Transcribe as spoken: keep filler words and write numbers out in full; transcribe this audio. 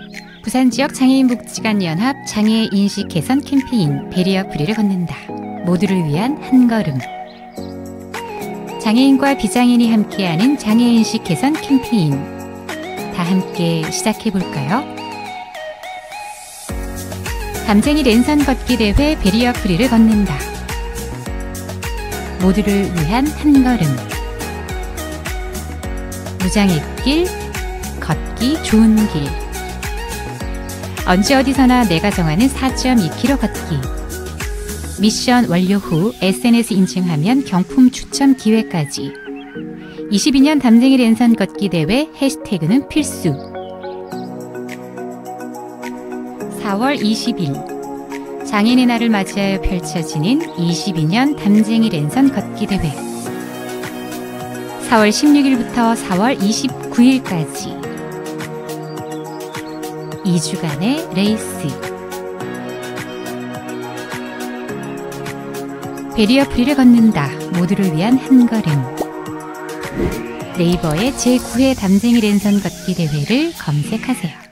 부산 지역 장애인 복지관 연합 장애 인식 개선 캠페인 베리어 프리를 걷는다. 모두를 위한 한 걸음. 장애인과 비장애인이 함께하는 장애 인식 개선 캠페인. 다 함께 시작해 볼까요? 담쟁이 랜선 걷기 대회 베리어 프리를 걷는다. 모두를 위한 한 걸음. 무장의 길, 걷기 좋은 길. 언제 어디서나 내가 정하는 사 점 이 킬로미터 걷기. 미션 완료 후 에스엔에스 인증하면 경품 추첨 기회까지. 이십이 년 담쟁이 랜선 걷기 대회 해시태그는 필수. 사월 이십일 장애인의 날을 맞이하여 펼쳐지는 이십이 년 담쟁이 랜선 걷기 대회. 사월 십육일부터 사월 이십구일까지 이 주간의 레이스. 베리어 프리를 걷는다. 모두를 위한 한 걸음. 네이버에 제구 회 담쟁이 랜선 걷기 대회를 검색하세요.